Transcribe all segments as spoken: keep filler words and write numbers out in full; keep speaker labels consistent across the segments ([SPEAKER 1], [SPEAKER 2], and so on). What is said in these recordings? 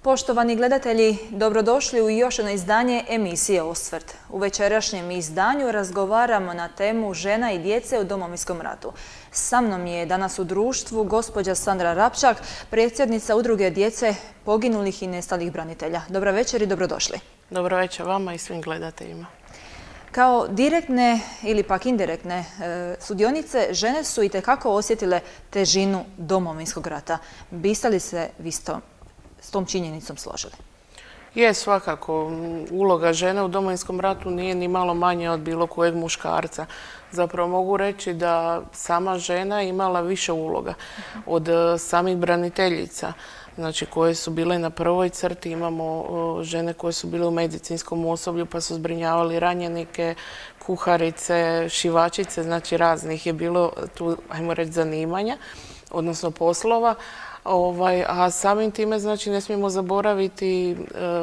[SPEAKER 1] Poštovani gledatelji, dobrodošli u još jedno izdanje emisije Osvrt. U večerašnjem izdanju razgovaramo na temu žena i djece u Domovinskom ratu. Sa mnom je danas u društvu gospođa Sandra Rapčak, predsjednica Udruge djece poginulih i nestalih branitelja. Dobra večer i dobrodošli.
[SPEAKER 2] Dobro večer vama i svim gledateljima.
[SPEAKER 1] Kao direktne ili pak indirektne e, sudionice, žene su itekako osjetile težinu Domovinskog rata. Biste li se vi s tom, s tom činjenicom složili?
[SPEAKER 2] Je, svakako. Uloga žene u Domovinskom ratu nije ni malo manje od bilo kojeg muškarca. Zapravo mogu reći da sama žena imala više uloga od samih braniteljica. Znači, koje su bile na prvoj crti, imamo žene koje su bile u medicinskom osoblju pa su zbrinjavali ranjenike, kuharice, šivačice, znači raznih je bilo tu, ajmo reći, zanimanja, odnosno poslova. Ovaj, a samim time, znači, ne smijemo zaboraviti e,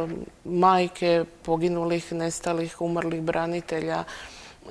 [SPEAKER 2] majke poginulih, nestalih, umrlih branitelja, e,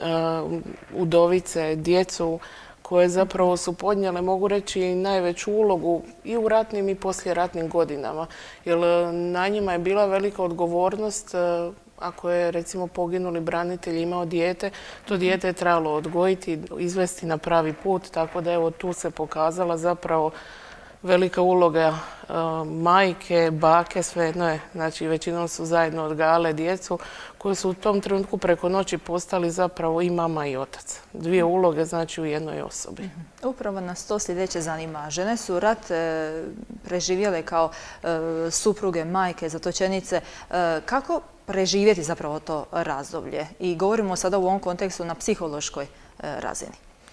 [SPEAKER 2] udovice, djecu, koje zapravo su podnijele, mogu reći, najveću ulogu i u ratnim i poslijeratnim godinama. Jer na njima je bila velika odgovornost. Ako je, recimo, poginuli branitelj imao dijete, to dijete je trebalo odgojiti, izvesti na pravi put. Tako da, evo, tu se pokazala zapravo velika uloga uh, majke, bake, svejedno je. Znači, većinom su zajedno odgajale djecu koje su u tom trenutku preko noći postali zapravo i mama i otac. Dvije uloge, znači, u jednoj osobi.
[SPEAKER 1] Mm-hmm. Upravo nas to sljedeće zanima. Žene su rat e, preživjele kao e, supruge, majke, zatočenice. E, kako preživjeti zapravo to razdoblje? I govorimo sada u ovom kontekstu na psihološkoj e, razini.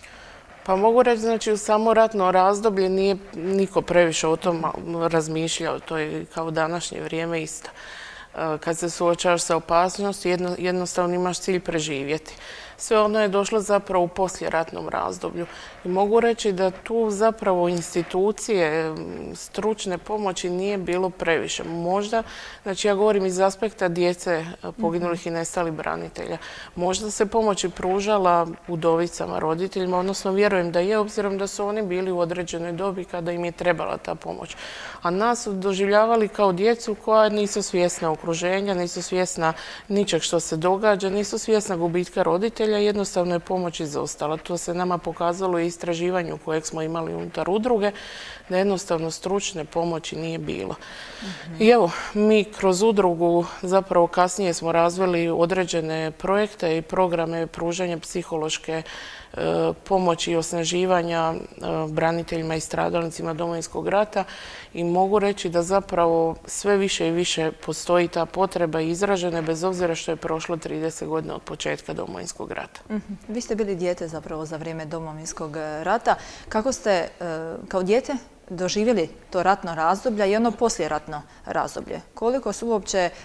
[SPEAKER 2] Pa mogu reći, znači, u samo ratno razdoblje nije niko previše o tom razmišljao. To je kao današnje vrijeme isto. Kad se suočavaš sa opasnosti, jedno, jednostavno imaš cilj preživjeti. Sve ono je došlo zapravo u poslijeratnom razdoblju. I mogu reći da tu zapravo institucije stručne pomoći nije bilo previše. Možda, znači ja govorim iz aspekta djece poginulih i nestalih branitelja, možda se pomoći pružala udovicama, roditeljima, odnosno vjerujem da je, obzirom da su oni bili u određenoj dobi kada im je trebala ta pomoć. A nas su doživljavali kao djecu koja nisu svjesna okruženja, nisu svjesna ničeg što se događa, nisu svjesna gubitka roditelja. Jednostavno je pomoć izostala. To se nama pokazalo i istraživanju kojeg smo imali unutar udruge, da jednostavno stručne pomoći nije bilo. Mm-hmm. I evo, mi kroz udrugu zapravo kasnije smo razvili određene projekte i programe pružanja psihološke e, pomoći i osnaživanja e, braniteljima i stradalnicima Domovinskog rata i mogu reći da zapravo sve više i više postoji ta potreba izražena bez obzira što je prošlo trideset godina od početka Domovinskog rata.
[SPEAKER 1] Mm-hmm. Vi ste bili dijete zapravo za vrijeme Domovinskog rata. Kako ste e, kao dijete doživjeli to ratno razdoblje i ono poslijeratno razdoblje? Koliko su uopće e,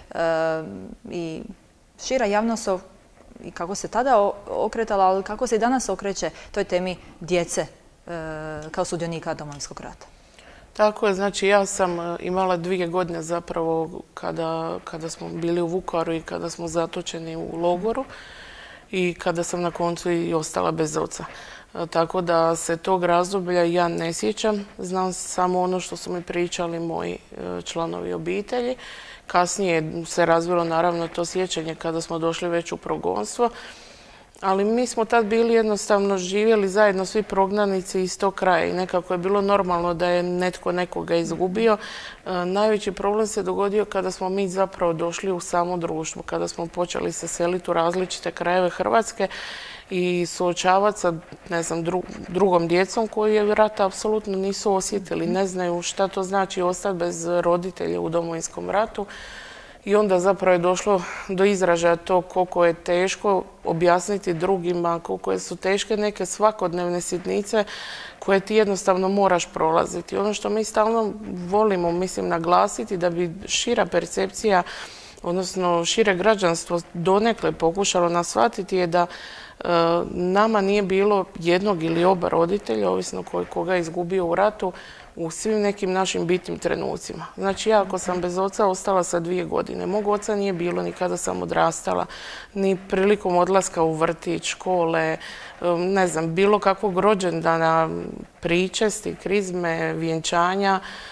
[SPEAKER 1] i šira javnost i kako se tada okretala, ali kako se i danas okreće toj temi djece e, kao sudionika Domovinskog rata?
[SPEAKER 2] Tako je, znači ja sam imala dvije godine zapravo kada, kada smo bili u Vukovaru i kada smo zatočeni u logoru i kada sam na koncu i ostala bez oca. Tako da se tog razdoblja ja ne sjećam. Znam samo ono što su mi pričali moji članovi obitelji. Kasnije se razvilo naravno to sjećanje kada smo došli već u progonstvo. Ali mi smo tad bili jednostavno živjeli zajedno svi prognanici iz tog kraja i nekako je bilo normalno da je netko nekoga izgubio. E, najveći problem se dogodio kada smo mi zapravo došli u samo društvo, kada smo počeli se seliti u različite krajeve Hrvatske i suočavati sa, ne znam, dru, drugom djecom koji je rata apsolutno nisu osjetili, ne znaju šta to znači ostati bez roditelja u Domovinskom ratu. I onda zapravo je došlo do izražaja to koliko je teško objasniti drugima, koliko su teške neke svakodnevne sitnice koje ti jednostavno moraš prolaziti. Ono što mi stalno volimo, mislim, naglasiti da bi šira percepcija, odnosno šire građanstvo donekle pokušalo nas shvatiti je da e, nama nije bilo jednog ili oba roditelja, ovisno koga je izgubio u ratu, u svim nekim našim bitnim trenucima. Znači, ja ako sam bez oca ostala sa dvije godine, mog oca nije bilo ni kada sam odrastala, ni prilikom odlaska u vrtić, škole, ne znam, bilo kakvog rođendana, pričesti, krizme, vjenčanja.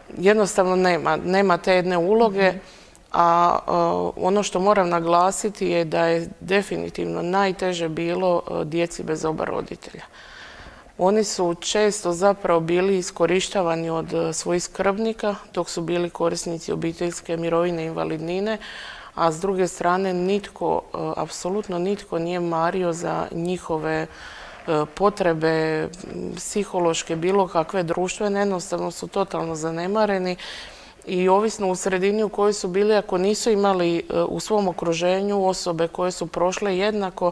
[SPEAKER 2] jednostavno nema, nema te jedne uloge, a ono što moram naglasiti je da je definitivno najteže bilo djeci bez oba roditelja. Oni su često zapravo bili iskorištavani od svojih skrbnika dok su bili korisnici obiteljske mirovine i invalidnine, a s druge strane nitko, apsolutno nitko nije mario za njihove potrebe psihološke, bilo kakve društvene, jednostavno su totalno zanemareni i ovisno u sredini u kojoj su bili, ako nisu imali u svom okruženju osobe koje su prošle jednako,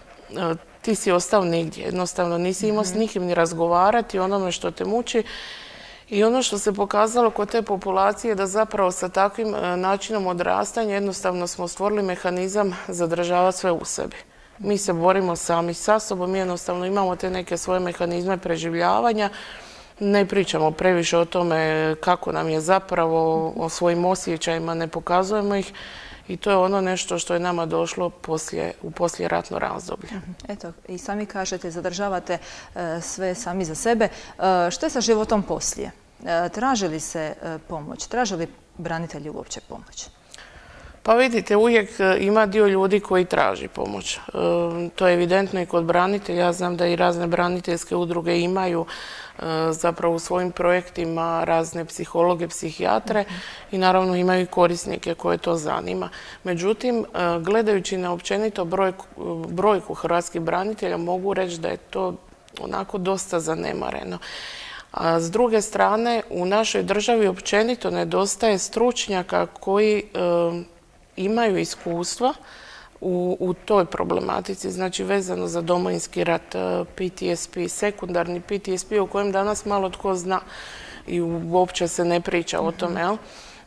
[SPEAKER 2] ti si ostao nigdje. Jednostavno nisi imao s nikim ni razgovarati o onome što te muči. I ono što se pokazalo kod te populacije da zapravo sa takvim načinom odrastanja jednostavno smo stvorili mehanizam zadržavati sve u sebi. Mi se borimo sami sa sobom, mi jednostavno imamo te neke svoje mehanizme preživljavanja. Ne pričamo previše o tome kako nam je zapravo, o svojim osjećajima, ne pokazujemo ih. I to je ono nešto što je nama došlo poslije, u poslijeratno razdoblje.
[SPEAKER 1] Eto, i sami kažete, zadržavate e, sve sami za sebe. E, što je sa životom poslije? E, traži li se e, pomoć? Traže li branitelji uopće pomoć?
[SPEAKER 2] Pa vidite, uvijek ima dio ljudi koji traži pomoć. E, to je evidentno i kod branitelja. Ja znam da i razne braniteljske udruge imaju e, zapravo u svojim projektima razne psihologe, psihijatre i naravno imaju i korisnike koje to zanima. Međutim, e, gledajući na općenito brojku, brojku hrvatskih branitelja, mogu reći da je to onako dosta zanemareno. A s druge strane, u našoj državi općenito nedostaje stručnjaka koji e, imaju iskustva u, u toj problematici, znači vezano za Domovinski rat, P T S P, sekundarni P T S P o kojem danas malo tko zna i uopće se ne priča o tome, jel?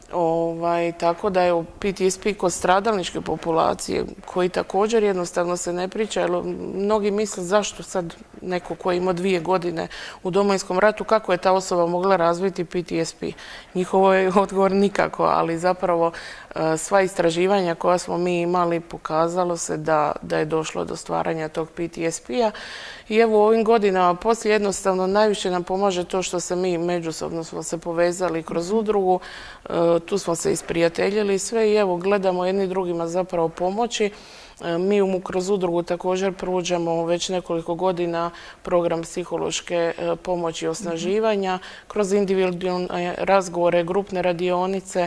[SPEAKER 2] Ovaj, tako da je P T S P kod stradalničke populacije koji također jednostavno se ne priča, jer mnogi misle zašto sad neko koji ima dvije godine u Domovinskom ratu, kako je ta osoba mogla razviti P T S P. Njihovo je odgovor nikako, ali zapravo sva istraživanja koja smo mi imali pokazalo se da, da je došlo do stvaranja tog P T S P-a. I evo u ovim godinama poslije jednostavno najviše nam pomaže to što se mi međusobno smo se povezali kroz udrugu, tu smo se isprijateljili i sve i evo gledamo jedni drugima zapravo pomoći. Mi mu kroz udrugu također pružamo već nekoliko godina program psihološke pomoći i osnaživanja, kroz individualne razgovore, grupne radionice.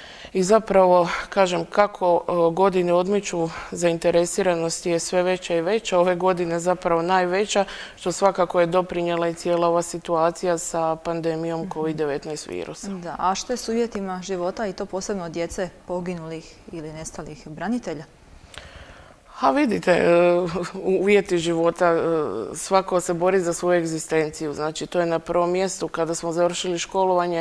[SPEAKER 2] I zapravo, kažem, kako godine odmiču, zainteresiranost je sve veća i veća. Ove godine zapravo najveća, što svakako je doprinijela i cijela ova situacija sa pandemijom COVID devetnaest virusa.
[SPEAKER 1] Da, a što je s uvjetima života i to posebno djece poginulih ili nestalih branitelja?
[SPEAKER 2] A vidite, uvjeti života, svako se bori za svoju egzistenciju. Znači, to je na prvom mjestu. Kada smo završili školovanje,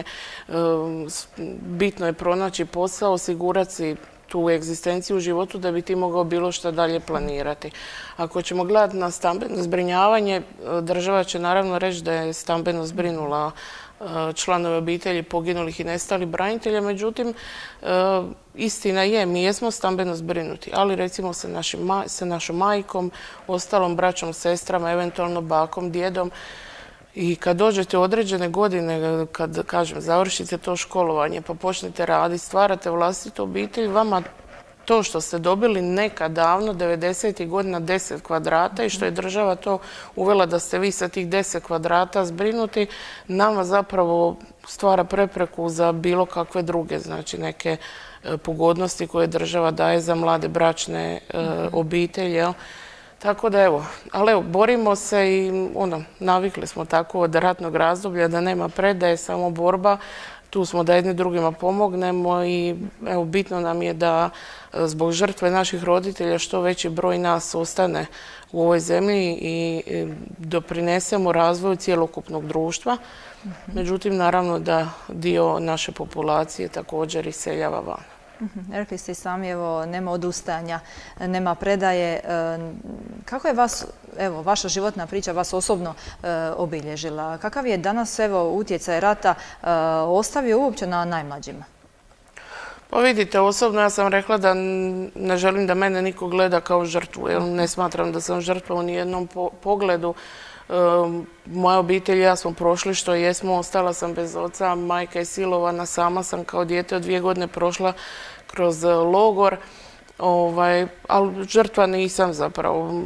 [SPEAKER 2] bitno je pronaći posao, osigurati si tu egzistenciju u životu da bi ti mogao bilo što dalje planirati. Ako ćemo gledati na stambeno zbrinjavanje, država će naravno reći da je stambeno zbrinula članove obitelji poginulih i nestalih branitelja, međutim, istina je, mi jesmo stambeno zbrinuti, ali recimo sa, našim, sa našom majkom, ostalom braćom, sestrama, eventualno bakom, djedom. I kad dođete u određene godine, kad, kažem, završite to školovanje, pa počnete raditi, stvarate vlastitu obitelj, vama to što ste dobili nekad davno, devedesetih godina, deset kvadrata i što je država to uvela da ste vi sa tih deset kvadrata zbrinuti, nama zapravo stvara prepreku za bilo kakve druge, znači neke pogodnosti koje država daje za mlade bračne obitelji. Tako da evo, ali evo, borimo se i ono, navikli smo tako od ratnog razdoblja da nema predaje, samo borba. Tu smo da jedni drugima pomognemo i evo, bitno nam je da zbog žrtve naših roditelja što veći broj nas ostane u ovoj zemlji i doprinesemo razvoju cjelokupnog društva. Međutim, naravno da dio naše populacije također iseljava van.
[SPEAKER 1] Rekli ste i sami, evo, nema odustajanja, nema predaje. Kako je vas, evo, vaša životna priča vas osobno obilježila? Kakav je danas, evo, utjecaj rata ostavio uopće na najmlađima?
[SPEAKER 2] Pa vidite, osobno ja sam rekla da ne želim da mene niko gleda kao žrtvu, jer ne smatram da sam žrtva u nijednom pogledu. Moja obitelj i ja smo prošli što jesmo, ostala sam bez oca, majka je silovana, sama sam kao dijete od dvije godine prošla kroz logor, ovaj, ali žrtva nisam zapravo.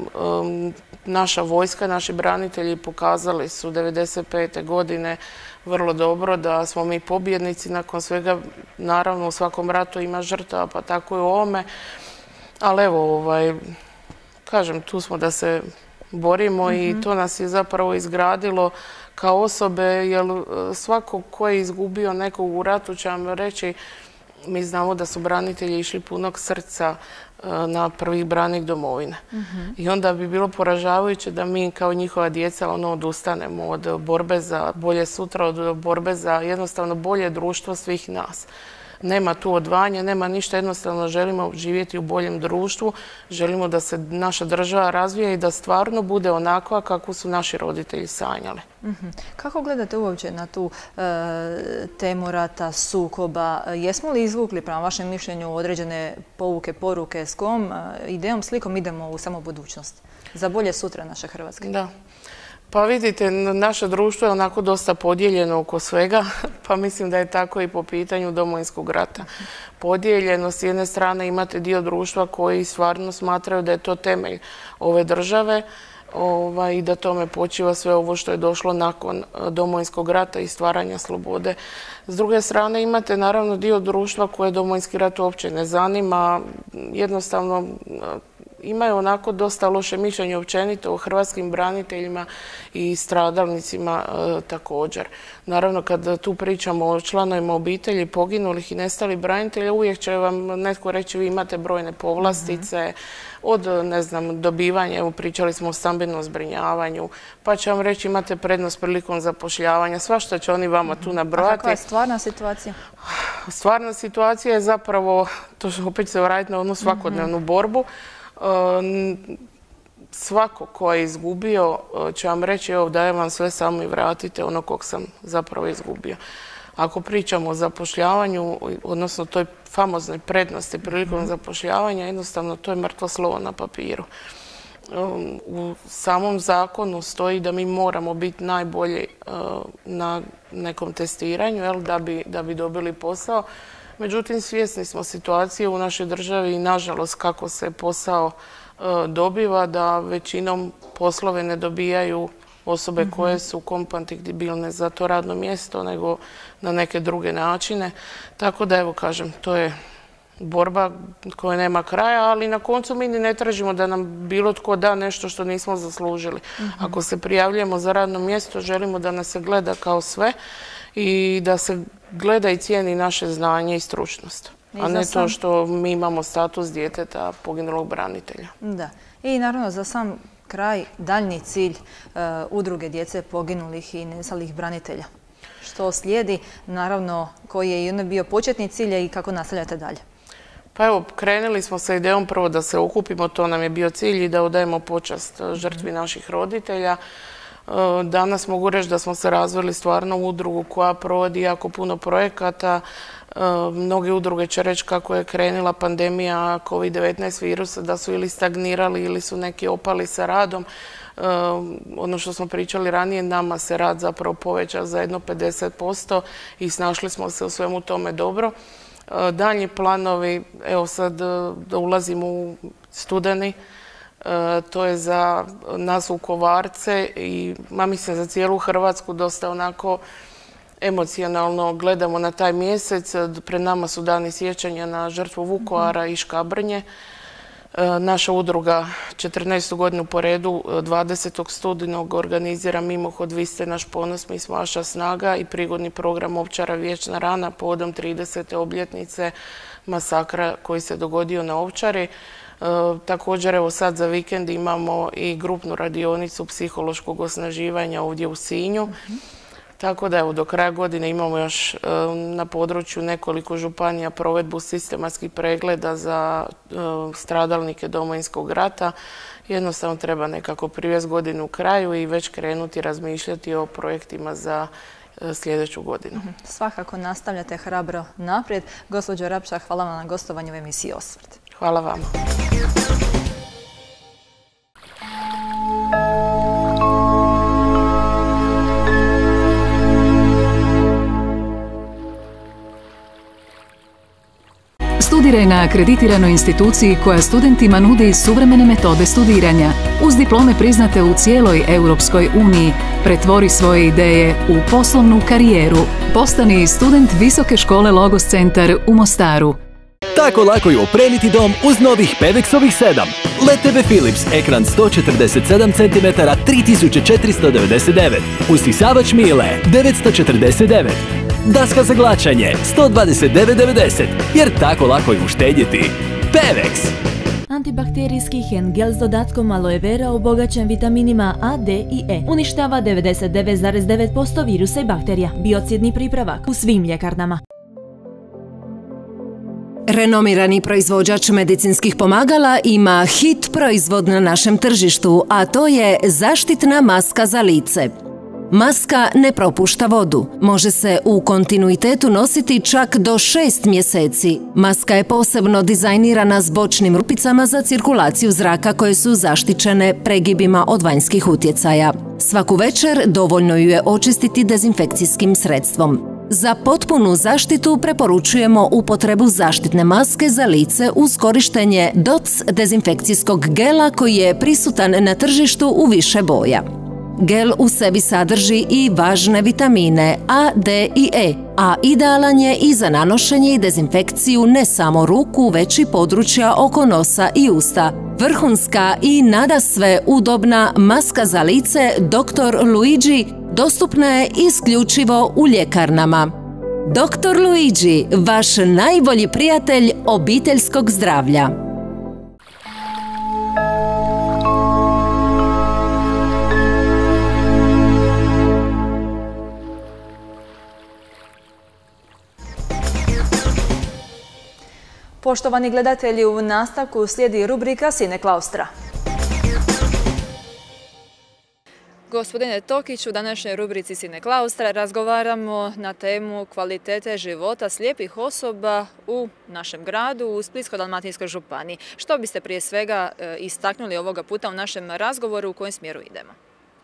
[SPEAKER 2] Naša vojska, naši branitelji pokazali su devedeset pete godine vrlo dobro da smo mi pobjednici. Nakon svega, naravno, u svakom ratu ima žrtava, pa tako i u ovome. Ali evo, ovaj, kažem, tu smo da se borimo mm-hmm. i to nas je zapravo izgradilo kao osobe, jer svako ko je izgubio nekog u ratu će vam reći, mi znamo da su branitelji išli punog srca na prvi branik domovine. Mm-hmm. I onda bi bilo poražavajuće da mi kao njihova djeca ono odustanemo od borbe za bolje sutra, od borbe za jednostavno bolje društvo svih nas. Nema tu odvajanja, nema ništa, jednostavno želimo živjeti u boljem društvu, želimo da se naša država razvija i da stvarno bude onakva kako su naši roditelji sanjali.
[SPEAKER 1] Mm-hmm. Kako gledate uopće na tu e, temu rata, sukoba? Jesmo li izvukli, prema vašem mišljenju, određene pouke, poruke s kojom e, idejom, slikom idemo u samo budućnost za bolje sutra naše Hrvatske?
[SPEAKER 2] Da. Pa vidite, naše društvo je onako dosta podijeljeno oko svega, pa mislim da je tako i po pitanju Domovinskog rata. Podijeljeno, s jedne strane imate dio društva koji stvarno smatraju da je to temelj ove države ovaj, i da tome počiva sve ovo što je došlo nakon Domovinskog rata i stvaranja slobode. S druge strane imate naravno dio društva koje Domovinski rat uopće ne zanima, jednostavno imaju onako dosta loše mišljenje općenito o hrvatskim braniteljima i stradalnicima e, također. Naravno, kad tu pričamo o članovima obitelji poginulih i nestalih branitelja, uvijek će vam netko reći vi imate brojne povlastice, mm-hmm. od, ne znam, dobivanja, evo pričali smo o stambenom zbrinjavanju, pa će vam reći imate prednost prilikom zapošljavanja, svašta će oni vama tu nabrojati.
[SPEAKER 1] A kakva je stvarna situacija?
[SPEAKER 2] Stvarna situacija je zapravo, to što opet se vratiti na onu svakodnevnu mm-hmm. borbu, svako ko je izgubio će vam reći evo dajem vam sve samo i vratite ono kog sam zapravo izgubio. Ako pričamo o zapošljavanju, odnosno toj famoznoj prednosti prilikom zapošljavanja, jednostavno to je mrtvo slovo na papiru. U samom zakonu stoji da mi moramo biti najbolji na nekom testiranju jel, da bi, da bi dobili posao. Međutim, svjesni smo situacije u našoj državi i nažalost kako se posao e, dobiva, da većinom poslove ne dobijaju osobe mm-hmm. koje su kompatibilne za to radno mjesto, nego na neke druge načine. Tako da, evo kažem, to je borba koja nema kraja, ali na koncu mi ne tražimo da nam bilo tko da nešto što nismo zaslužili. Mm-hmm. Ako se prijavljujemo za radno mjesto, želimo da nas se gleda kao sve i da se gleda i cijeni naše znanje i stručnost, a ne to što mi imamo status djeteta poginulog branitelja.
[SPEAKER 1] Da. I naravno za sam kraj daljnji cilj uh, udruge djece poginulih i nestalih branitelja. Što slijedi, naravno, koji je i ono bio početni cilj i kako nastavljate dalje?
[SPEAKER 2] Pa evo, krenuli smo sa idejom prvo da se okupimo, to nam je bio cilj i da odajemo počast žrtvi naših roditelja. Danas mogu reći da smo se razvili stvarno u udrugu koja provodi jako puno projekata. Mnoge udruge će reći kako je krenula pandemija kovid devetnaest virusa, da su ili stagnirali ili su neki opali sa radom. Ono što smo pričali ranije, nama se rad zapravo poveća za jedno pedeset posto i snašli smo se u svemu tome dobro. Daljnji planovi, evo sad da ulazimo u studeni, to je za nas Vukovarce i ma mislim za cijelu Hrvatsku dosta onako emocionalno gledamo na taj mjesec. Pred nama su dani sjećanja na žrtvu Vukovara i Škabrnje. Naša udruga četrnaestu godinu po redu dvadesetog studenog organizira mimohod Vi ste naš ponos, mi smo vaša snaga i prigodni program Ovčara vječna rana povodom tridesete obljetnice masakra koji se dogodio na Ovčari. E, također, evo sad za vikend imamo i grupnu radionicu psihološkog osnaživanja ovdje u Sinju. Mm-hmm. Tako da evo do kraja godine imamo još e, na području nekoliko županija provedbu sistematskih pregleda za e, stradalnike Domovinskog rata. Jednostavno treba nekako privesti godinu u kraju i već krenuti razmišljati o projektima za e, sljedeću godinu. Mm-hmm.
[SPEAKER 1] Svakako nastavljate hrabro naprijed. Gospođo Rapša, hvala vam na gostovanju u emisiji Osvrt.
[SPEAKER 2] Hvala vama.
[SPEAKER 3] studira na akreditiranoj instituciji koja studentima nudi suvremene metode studiranja. Uz diplome priznate u cijeloj Europskoj uniji, pretvori svoje ideje u poslovnu karijeru. Postani student Visoke škole Logos Centar u Mostaru.
[SPEAKER 4] Tako lako je opremiti dom uz novih Peveksovih sedam. L E D te ve Philips, ekran sto četrdeset sedam centimetara, tri tisuće četiristo devedeset devet. Usisavač Miele, devetsto četrdeset devet. Daska za glačanje, sto dvadeset devet devedeset. Jer tako lako je uštedjeti. Peveks!
[SPEAKER 5] Antibakterijski hand gel s dodatkom aloe vera obogaćen vitaminima A, D i E. Uništava devedeset devet zarez devet posto virusa i bakterija. Biocidni pripravak u svim ljekarnama.
[SPEAKER 6] Renomirani proizvođač medicinskih pomagala ima hit proizvod na našem tržištu, a to je zaštitna maska za lice. Maska ne propušta vodu. Može se u kontinuitetu nositi čak do šest mjeseci. Maska je posebno dizajnirana s bočnim rupicama za cirkulaciju zraka koje su zaštićene pregibima od vanjskih utjecaja. Svaku večer dovoljno ju je očistiti dezinfekcijskim sredstvom. Za potpunu zaštitu preporučujemo upotrebu zaštitne maske za lice uz korištenje D O C dezinfekcijskog gela koji je prisutan na tržištu u više boja. Gel u sebi sadrži i važne vitamine A, D i E, a idealan je i za nanošenje i dezinfekciju ne samo ruku, već i područja oko nosa i usta. Vrhunska i nadasve udobna maska za lice doktor Luigi dostupna je isključivo u ljekarnama. doktor Luigi, vaš najbolji prijatelj obiteljskog zdravlja.
[SPEAKER 1] Poštovani gledatelji, u nastavku slijedi rubrika Sine Klaustra. Gospodine Tokić, u današnjoj rubrici Sine Klaustra razgovaramo na temu kvalitete života slijepih osoba u našem gradu, u Splitsko-dalmatinskoj županiji. Što biste prije svega istaknuli ovoga puta u našem razgovoru, u kojem smjeru idemo?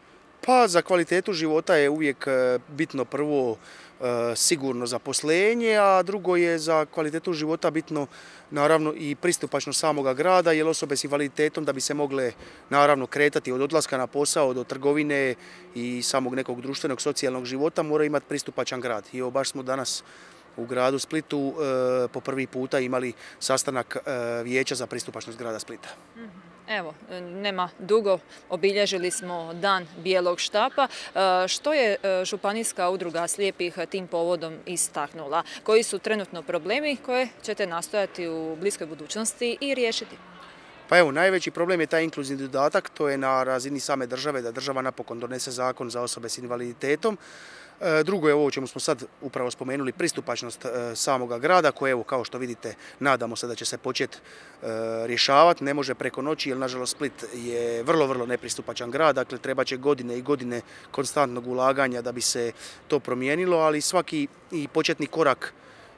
[SPEAKER 7] Pa za kvalitetu života je uvijek bitno prvo sigurno zaposlenje, a drugo je za kvalitetu života bitno naravno i pristupačnost samoga grada, jer osobe s invaliditetom da bi se mogle naravno kretati od odlaska na posao do trgovine i samog nekog društvenog socijalnog života moraju imati pristupačan grad. I evo baš smo danas u gradu Splitu e, po prvi puta imali sastanak e, Vijeća za pristupačnost grada Splita.
[SPEAKER 1] Evo, nema dugo, obilježili smo dan bijelog štapa. Što je Županijska udruga slijepih tim povodom istaknula? Koji su trenutno problemi koje ćete nastojati u bliskoj budućnosti i riješiti?
[SPEAKER 7] Pa evo, najveći problem je taj inkluzivni dodatak, to je na razini same države, da država napokon donese zakon za osobe s invaliditetom. Drugo je ovo o čemu smo sad upravo spomenuli, pristupačnost samoga grada, koje evo, kao što vidite, nadamo se da će se početi rješavati. Ne može preko noći, jer nažalost Split je vrlo, vrlo nepristupačan grad, dakle treba će godine i godine konstantnog ulaganja da bi se to promijenilo, ali svaki i početni korak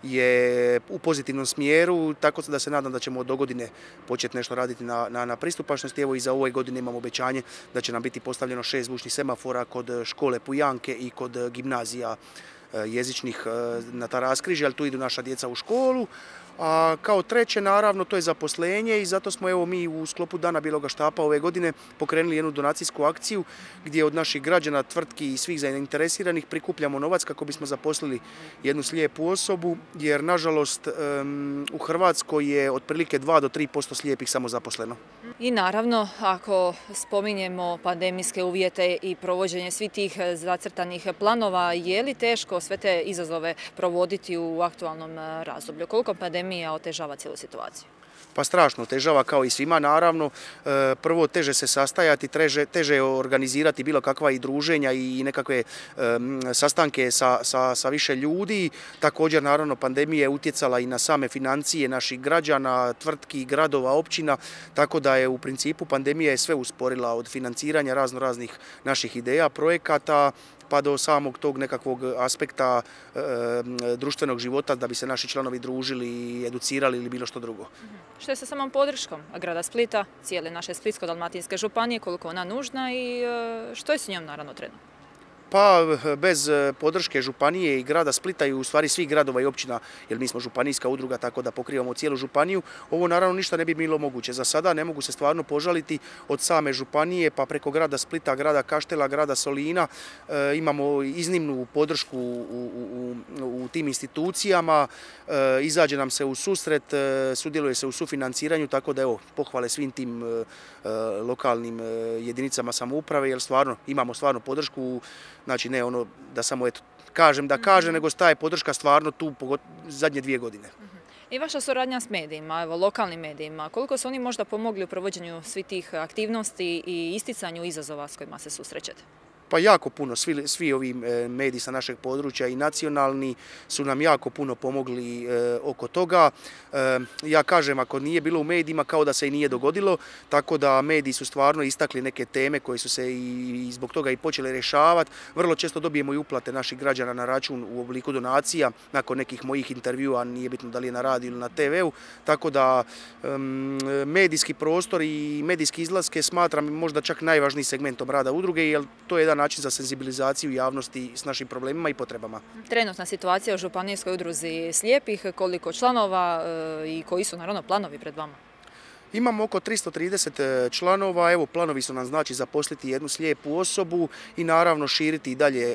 [SPEAKER 7] je u pozitivnom smjeru, tako da se nadam da ćemo do godine početi nešto raditi na, na, na pristupačnosti. Evo i za ove godine imamo obećanje da će nam biti postavljeno šest zvučnih semafora kod škole Pujanke i kod gimnazija jezičnih na ta raskrižja, ali tu idu naša djeca u školu. A kao treće, naravno, to je zaposlenje i zato smo evo mi u sklopu Dana bijeloga štapa ove godine pokrenuli jednu donacijsku akciju gdje od naših građana, tvrtki i svih zainteresiranih prikupljamo novac kako bismo zaposlili jednu slijepu osobu, jer nažalost u Hrvatskoj je otprilike dva do tri posto slijepih samozaposleno.
[SPEAKER 1] I naravno, ako spominjemo pandemijske uvjete i provođenje svih tih zacrtanih planova, je li teško sve te izazove provoditi u aktualnom razdoblju? Koliko pandemija otežava cijelu situaciju?
[SPEAKER 7] Pa strašno otežava, kao i svima naravno. Prvo, teže se sastajati, teže, teže je organizirati bilo kakva i druženja i nekakve um, sastanke sa, sa, sa više ljudi. Također naravno pandemija je utjecala i na same financije naših građana, tvrtki, gradova, općina, tako da je u principu pandemija je sve usporila od financiranja razno raznih naših ideja, projekata, pa do samog tog nekakvog aspekta e, društvenog života da bi se naši članovi družili, educirali ili bilo što drugo.
[SPEAKER 1] Što je sa samom podrškom grada Splita, cijele naše Splitsko-dalmatinske županije, koliko ona nužna i e, što je s njom naravno trenutno?
[SPEAKER 7] Pa bez podrške županije i grada Splita i u stvari svih gradova i općina, jer mi smo županijska udruga tako da pokrivamo cijelu županiju, ovo naravno ništa ne bi bilo moguće. Za sada ne mogu se stvarno požaliti od same županije pa preko grada Splita, grada Kaštela, grada Solina. E, imamo iznimnu podršku u, u, u, u tim institucijama, e, izađe nam se u susret, e, sudjeluje se u sufinanciranju, tako da evo, pohvale svim tim e, lokalnim e, jedinicama samouprave, jer stvarno imamo stvarno podršku. Znači ne ono da samo eto, kažem da kažem, nego staje podrška stvarno tu zadnje dvije godine.
[SPEAKER 1] I vaša suradnja s medijima, evo, lokalnim medijima, koliko su oni možda pomogli u provođenju svih tih aktivnosti i isticanju izazova s kojima se susrećete?
[SPEAKER 7] Pa jako puno, svi, svi ovi mediji sa našeg područja i nacionalni su nam jako puno pomogli e, oko toga. E, ja kažem, ako nije bilo u medijima, kao da se i nije dogodilo, tako da mediji su stvarno istakli neke teme koje su se i, i zbog toga i počele rješavati. Vrlo često dobijemo i uplate naših građana na račun u obliku donacija, nakon nekih mojih intervjua, nije bitno da li je na radiju ili na te veu, tako da um, medijski prostor i medijski izlaske smatram možda čak najvažniji segmentom rada udruge, jer to je jedan način za senzibilizaciju javnosti s našim problemima i potrebama.
[SPEAKER 1] Trenutna situacija u Županijskoj udruzi slijepih, koliko članova i koji su naravno planovi pred vama?
[SPEAKER 7] Imamo oko tristo trideset članova, evo planovi su nam znači zaposliti jednu slijepu osobu i naravno širiti i dalje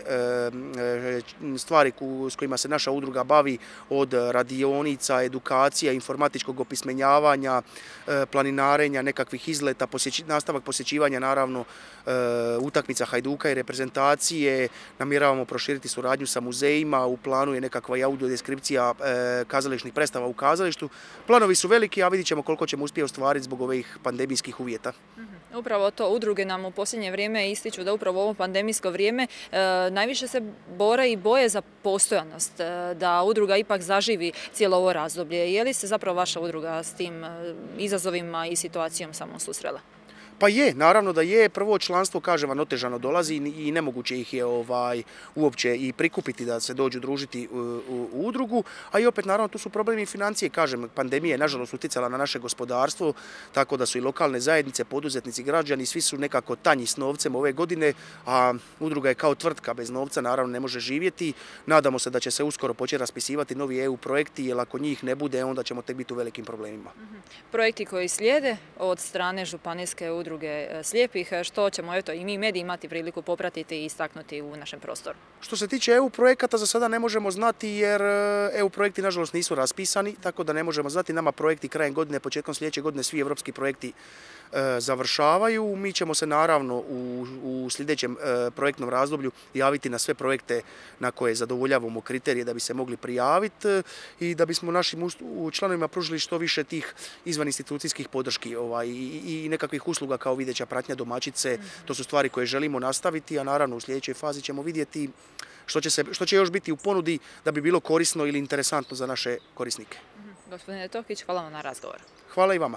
[SPEAKER 7] stvari s kojima se naša udruga bavi, od radionica, edukacija, informatičkog opismenjavanja, planinarenja, nekakvih izleta, nastavak posjećivanja naravno utakmica Hajduka i reprezentacije. Namjeravamo proširiti suradnju sa muzejima, u planu je nekakva audiodeskripcija kazališnih predstava u kazalištu. Planovi su veliki, a vidit ćemo koliko ćemo uspjeti ostvariti zbog ovih pandemijskih uvjeta.
[SPEAKER 1] Upravo to, udruge nam u posljednje vrijeme ističu da upravo ovo pandemijsko vrijeme e, najviše se bore i boje za postojanost, e, da udruga ipak zaživi cijelo ovo razdoblje. Je li se zapravo vaša udruga s tim e, izazovima i situacijom samo susrela?
[SPEAKER 7] Pa je, naravno da je. Prvo članstvo, kažem vam, otežano dolazi i nemoguće ih je ovaj, uopće i prikupiti da se dođu družiti u, u, u udrugu, a i opet naravno tu su problemi i financije, kažem, pandemija je nažalost utjecala na naše gospodarstvo, tako da su i lokalne zajednice, poduzetnici, građani, svi su nekako tanji s novcem ove godine, a udruga je kao tvrtka, bez novca naravno ne može živjeti. Nadamo se da će se uskoro početi raspisivati novi E U projekti, jer ako njih ne bude, onda ćemo tek biti u velikim problemima.
[SPEAKER 1] Projekti koji slijede od strane Županijske udruge slijepih, što ćemo eto, i mi mediji imati priliku popratiti i istaknuti u našem prostoru.
[SPEAKER 7] Što se tiče E U projekata, za sada ne možemo znati jer E U projekti nažalost nisu raspisani, tako da ne možemo znati. Nama projekti krajem godine, početkom sljedeće godine, svi evropski projekti e, završavaju. Mi ćemo se naravno u, u sljedećem e, projektnom razdoblju javiti na sve projekte na koje zadovoljavamo kriterije da bi se mogli prijaviti e, i da bismo našim članovima pružili što više tih izvan institucijskih podrški ovaj, i, i nekakvih usluga kao videća pratnja, domaćice. To su stvari koje želimo nastaviti, a naravno u sljedećoj fazi ćemo vidjeti što će, se, što će još biti u ponudi da bi bilo korisno ili interesantno za naše korisnike.
[SPEAKER 1] Gospodine Tokić, hvala vam na razgovor.
[SPEAKER 7] Hvala i vama.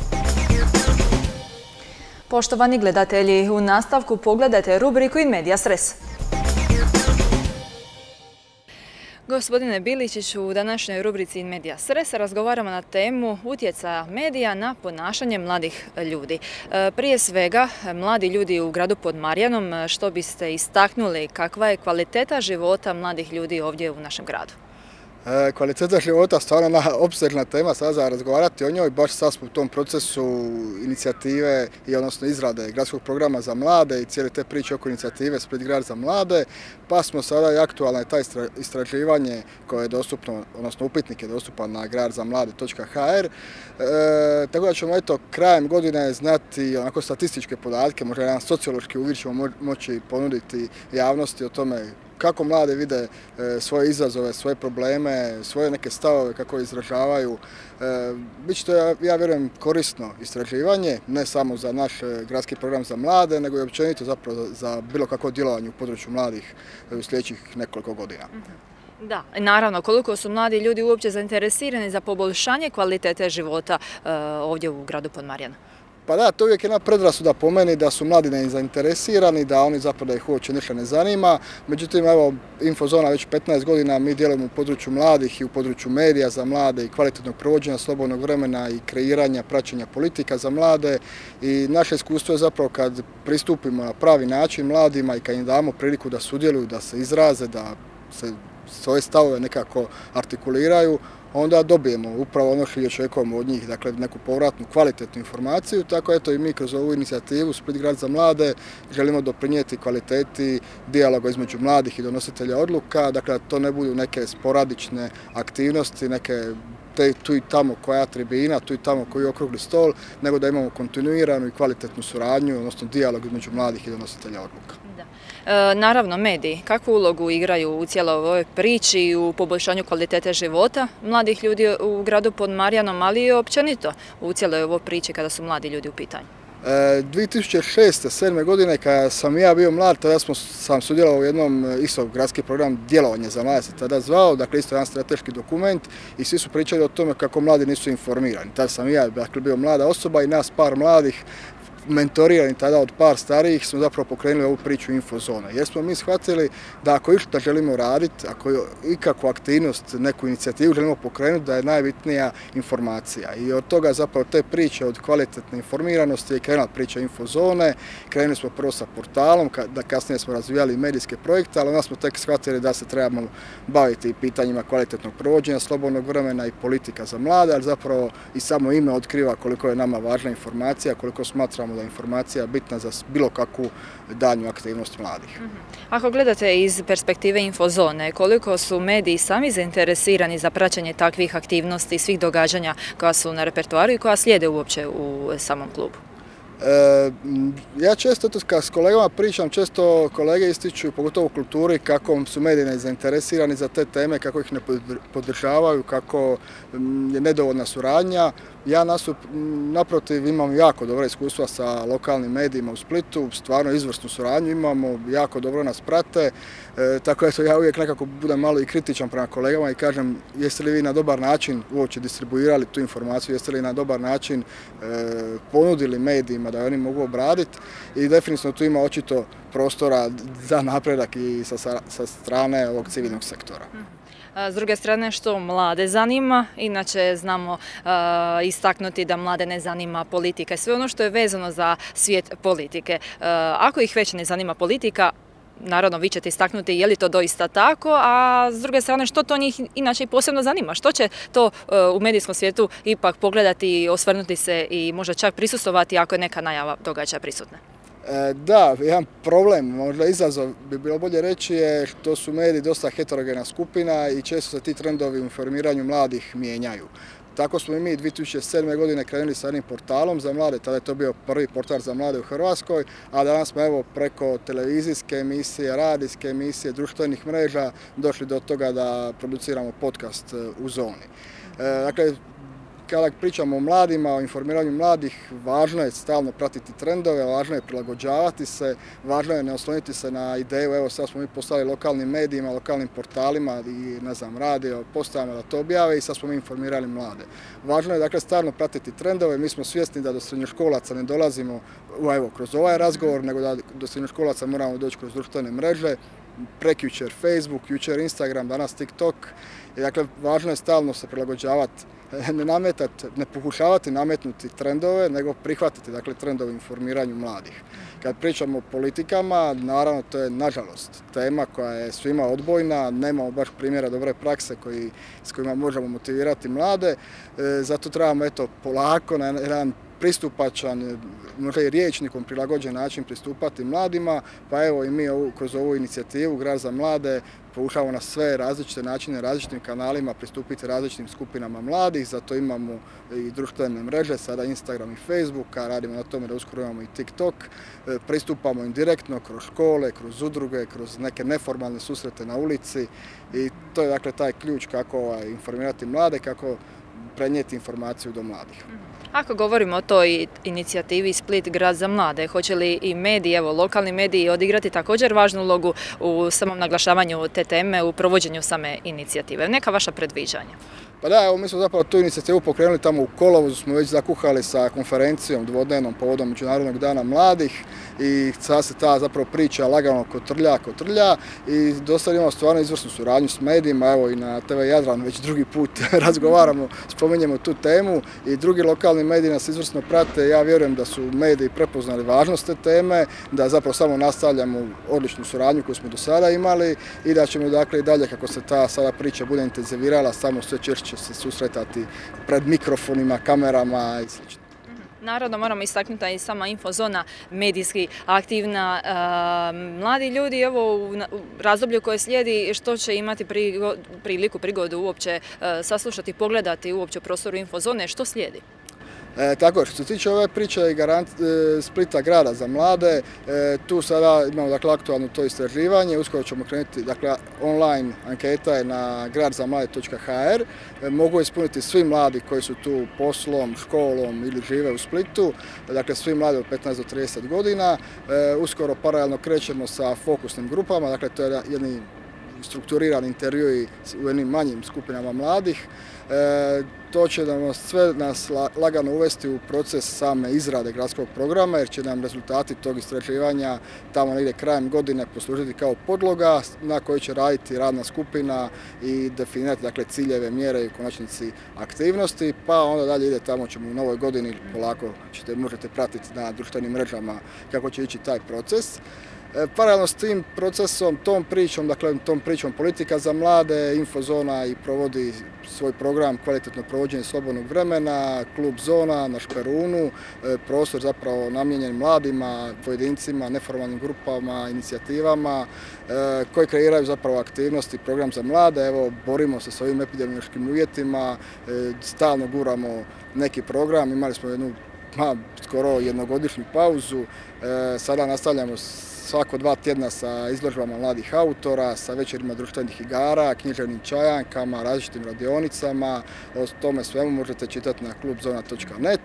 [SPEAKER 1] Poštovani gledatelji, u nastavku pogledajte rubriku In Medias Res. Gospodine Biličiću, u današnjoj rubrici In Medias Res razgovaramo na temu utjecaja medija na ponašanje mladih ljudi. Prije svega, mladi ljudi u gradu pod Marjanom, što biste istaknuli, kakva je kvaliteta života mladih ljudi ovdje u našem gradu?
[SPEAKER 8] E, kvaliteta života, stvarno jedna opsežna tema sada za razgovarati o njoj. Baš sad smo u tom procesu inicijative i odnosno izrade gradskog programa za mlade i cijele te priče oko inicijative Split grad za mlade. Pa smo sada i aktualno je taj istraživanje koje je dostupno, odnosno upitnik je dostupan na grad za mlade točka ha er. E, tako da ćemo eto krajem godine znati onako statističke podatke, možda jedan sociološki uvid ćemo moći ponuditi javnosti o tome kako mlade vide svoje izazove, svoje probleme, svoje neke stavove, kako izražavaju. Biće to, ja, ja vjerujem, korisno istraživanje, ne samo za naš gradski program za mlade, nego i općenito zapravo za bilo kakvo djelovanje u području mladih u sljedećih nekoliko godina.
[SPEAKER 1] Da, naravno, koliko su mladi ljudi uopće zainteresirani za poboljšanje kvalitete života ovdje u gradu pod Marjanom?
[SPEAKER 8] Pa da, to uvijek je jedna predrasuda po meni da su mladi nezainteresirani, da oni zapravo da ih uopće ništa ne zanima. Međutim, evo, Infozona već petnaest godina mi djelujemo u području mladih i u području medija za mlade i kvalitetnog provođenja slobodnog vremena i kreiranja, praćenja politika za mlade. I naše iskustvo je zapravo kad pristupimo na pravi način mladima i kad im damo priliku da sudjeluju, da se izraze, da se svoje stavove nekako artikuliraju, onda dobijemo upravo ono što očekujemo od njih, dakle neku povratnu kvalitetnu informaciju. Tako eto i mi kroz ovu inicijativu Split grad za mlade želimo doprinijeti kvaliteti dijaloga između mladih i donositelja odluka, dakle to ne budu neke sporadične aktivnosti, neke te, tu i tamo koja tribina, tu i tamo koji okrugli stol, nego da imamo kontinuiranu i kvalitetnu suradnju, odnosno dijalog između mladih i donositelja odluka.
[SPEAKER 1] Da. E, naravno, mediji, kakvu ulogu igraju u cijeloj ovoj priči i u poboljšanju kvalitete života mladih ljudi u gradu pod Marjanom, ali i općenito u cijeloj ovoj priči kada su mladi ljudi u pitanju?
[SPEAKER 8] dvije tisuće šeste sedme godine kada sam ja bio mlad, tada smo, sam sudjelovao u jednom isto gradski program djelovanja za mlade se tada zvao, dakle isto jedan strateški dokument i svi su pričali o tome kako mladi nisu informirani. Tada sam ja dakle, bio mlada osoba i nas par mladih mentorirani tada od par starijih smo zapravo pokrenuli ovu priču Infozone. Jer smo mi shvatili da ako išta želimo raditi, ako ikakvu aktivnost, neku inicijativu želimo pokrenuti, da je najbitnija informacija. I od toga zapravo te priče od kvalitetne informiranosti je krenula priča Infozone. Krenuli smo prvo sa portalom, da kasnije smo razvijali medijske projekte, ali onda smo tek shvatili da se trebamo baviti pitanjima kvalitetnog provođenja, slobodnog vremena i politika za mlade, ali zapravo i samo ime otkriva koliko je nama važna informacija, koliko smatramo da je informacija bitna za bilo kakvu daljnju aktivnost mladih.
[SPEAKER 1] Ako gledate iz perspektive Infozone, koliko su mediji sami zainteresirani za praćenje takvih aktivnosti i svih događanja koja su na repertoaru i koja slijede uopće u samom klubu?
[SPEAKER 8] E, ja često kad s kolegama pričam, često kolege ističu, pogotovo u kulturi, kako su mediji nezainteresirani za te teme, kako ih ne podržavaju, kako je nedovoljna suradnja. Ja nasup, naprotiv imam jako dobro iskustva sa lokalnim medijima u Splitu, stvarno izvrsnu suradnju imamo, jako dobro nas prate, e, tako eto ja uvijek nekako budem malo i kritičan prema kolegama i kažem jeste li vi na dobar način uopće distribuirali tu informaciju, jeste li na dobar način e, ponudili medijima da oni mogu obraditi i definitivno tu ima očito prostora za napredak i sa, sa strane ovog civilnog sektora.
[SPEAKER 1] S druge strane, što mlade zanima, inače znamo uh, istaknuti da mlade ne zanima politika i sve ono što je vezano za svijet politike. Uh, ako ih već ne zanima politika, naravno vi ćete istaknuti je li to doista tako, a s druge strane što to njih inače posebno zanima, što će to uh, u medijskom svijetu ipak pogledati, osvrnuti se i možda čak prisustvovati ako je neka najava događaja prisutna.
[SPEAKER 8] Da, jedan problem, možda izazov bi bilo bolje reći je što su mediji dosta heterogena skupina i često se ti trendovi u informiranju mladih mijenjaju. Tako smo i mi dvije tisuće sedme godine krenuli sa jednim portalom za mlade, tada je to bio prvi portal za mlade u Hrvatskoj, a danas smo evo preko televizijske emisije, radijske emisije, društvenih mreža došli do toga da produciramo podcast u zoni. Dakle, kada pričamo o mladima, o informiranju mladih, važno je stalno pratiti trendove, važno je prilagođavati se, važno je ne osloniti se na ideju, evo sad smo mi poslali lokalnim medijima, lokalnim portalima i ne znam, radio, postajama da to objave i sad smo mi informirali mlade. Važno je dakle stalno pratiti trendove, mi smo svjesni da do srednjoškolaca ne dolazimo evo, kroz ovaj razgovor, nego da do srednjoškolaca moramo doći kroz društvene mreže, prekjučer Facebook, jučer Instagram, danas TikTok. I dakle, važno je stalno se prilagođavati, ne nametati, ne pokušavati nametnuti trendove, nego prihvatiti dakle, trendove u informiranju mladih. Kad pričamo o politikama, naravno to je nažalost tema koja je svima odbojna, nemamo baš primjera dobre prakse koji, s kojima možemo motivirati mlade, e, zato trebamo eto, polako na jedan pristupačan, možda i rječnikom prilagođen način pristupati mladima, pa evo i mi ovu, kroz ovu inicijativu Grad za mlade pokušavamo na sve različite načine, različitim kanalima pristupiti različitim skupinama mladih, zato imamo i društvene mreže, sada Instagram i Facebook, a radimo na tome da uskoro imamo i TikTok, pristupamo im direktno kroz škole, kroz udruge, kroz neke neformalne susrete na ulici i to je dakle taj ključ kako informirati mlade, kako prenijeti informaciju do mladih.
[SPEAKER 1] Ako govorimo o toj inicijativi Split grad za mlade, hoće li i mediji, evo lokalni mediji, odigrati također važnu ulogu u samom naglašavanju te teme, u provođenju same inicijative? Neka vaša predviđanja?
[SPEAKER 8] Pa da, evo mi smo zapravo tu inicijativu pokrenuli tamo u kolovozu, smo već zakuhali sa konferencijom dvodnevnom povodom Međunarodnog dana mladih i sad se ta zapravo priča lagano kotrlja, kotrlja i do sad imamo stvarno izvrsnu suradnju s medijima, evo i na te ve Jadran već drugi put razgovaramo, spominjemo tu temu i drugi lokalni mediji nas izvrsno prate. Ja vjerujem da su mediji prepoznali važnost te teme, da zapravo samo nastavljamo odličnu suradnju koju smo do sada imali i da ćemo dakle i dalje kako se ta sada priča bude intenzivirala, samo sve češće će se susretati pred mikrofonima, kamerama i sl.
[SPEAKER 1] Naravno, moramo istaknuti da je sama infozona medijski aktivna. Mladi ljudi, evo, u razdoblju koje slijedi, što će imati priliku, prigodu uopće saslušati, pogledati uopće u prostoru infozone, što slijedi?
[SPEAKER 8] E, tako, što se tiče ove priče i garant, e, Splita grada za mlade, e, tu sada imamo dakle, aktualno to istraživanje, uskoro ćemo krenuti, dakle, online anketa je na grad za mlade točka ha er, e, mogu ispuniti svi mladi koji su tu poslom, školom ili žive u Splitu, dakle svi mladi od petnaest do trideset godina, e, uskoro paralelno krećemo sa fokusnim grupama, dakle to je jedni strukturirani intervjui u jednim manjim skupinama mladih. E, to će nam sve nas lagano uvesti u proces same izrade gradskog programa jer će nam rezultati tog istraživanja tamo negdje krajem godine poslužiti kao podloga na kojoj će raditi radna skupina i definirati dakle, ciljeve, mjere i u konačnici aktivnosti, pa onda dalje ide tamo ćemo u novoj godini polako ćete, možete pratiti na društvenim mrežama kako će ići taj proces. Paralelno s tim procesom, tom pričom, dakle tom pričom politika za mlade, Infozona i provodi svoj program kvalitetno provođenje slobodnog vremena, klub Zona na Šperunu, prostor zapravo namijenjen mladima, pojedincima, neformalnim grupama, inicijativama koji kreiraju zapravo aktivnosti, program za mlade. Evo, borimo se s ovim epidemiološkim uvjetima, stalno guramo neki program, imali smo jednu ma, skoro jednogodišnju pauzu, sada nastavljamo svako dva tjedna sa izložbama mladih autora, sa večerima društvenih igara, književnim čajankama, različitim radionicama. O tome svemu možete čitati na klub zona točka net.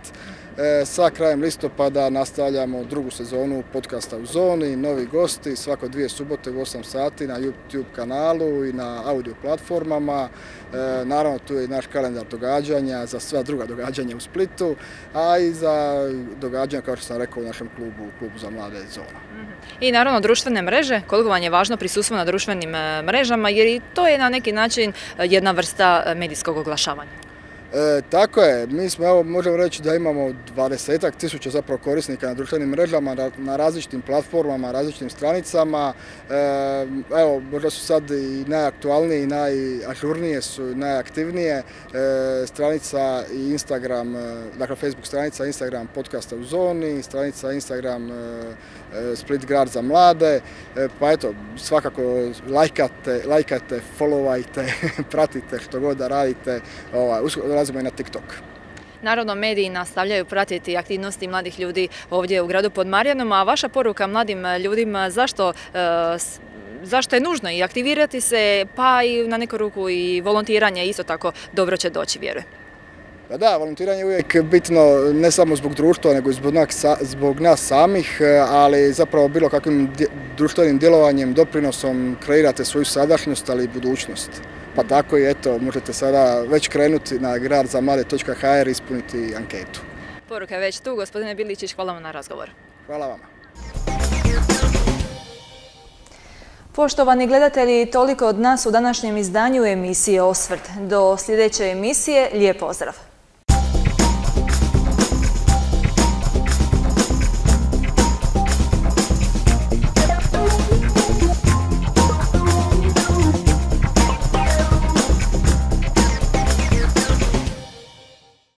[SPEAKER 8] Sa krajem listopada nastavljamo drugu sezonu podcasta u Zoni, novi gosti, svako dvije subote u osam sati na YouTube kanalu i na audio platformama. Naravno, tu je i naš kalendar događanja za sva druga događanja u Splitu, a i za događanja, kao što sam rekao, u našem klubu, klubu za mlade Zona.
[SPEAKER 1] I naravno društvene mreže, koliko vam je važno prisustvo na društvenim mrežama, jer i to je na neki način jedna vrsta medijskog oglašavanja.
[SPEAKER 8] E, tako je, mi smo, evo, možemo reći da imamo dvadesetak tisuća zapravo korisnika na društvenim mrežama, na, na različitim platformama, različitim stranicama. E, evo, možda su sad i najaktualnije i najažurnije su i najaktivnije. E, stranica i Instagram, dakle Facebook stranica, Instagram podcasta u Zoni, stranica Instagram e, Split grad za mlade. E, pa eto, svakako lajkate, lajkate, followajte, pratite što god da radite. Ovaj, i na TikTok.
[SPEAKER 1] Naravno, mediji nastavljaju pratiti aktivnosti mladih ljudi ovdje u gradu pod Marjanom, a vaša poruka mladim ljudima zašto, zašto je nužno i aktivirati se, pa i na neku ruku i volontiranje isto tako dobro će doći, vjerujem.
[SPEAKER 8] Pa da, volontiranje je uvijek bitno ne samo zbog društva, nego i zbog nas, zbog nas samih, ali zapravo bilo kakvim društvenim djelovanjem, doprinosom kreirate svoju sadašnjost, ali i budućnost. Pa tako i eto, možete sada već krenuti na grad za mlade točka ha er i ispuniti anketu.
[SPEAKER 1] Poruka je već tu. Gospodine Biličić, hvala vam na razgovor.
[SPEAKER 8] Hvala vama.
[SPEAKER 1] Poštovani gledatelji, toliko od nas u današnjem izdanju emisije Osvrt. Do sljedeće emisije, lijep pozdrav!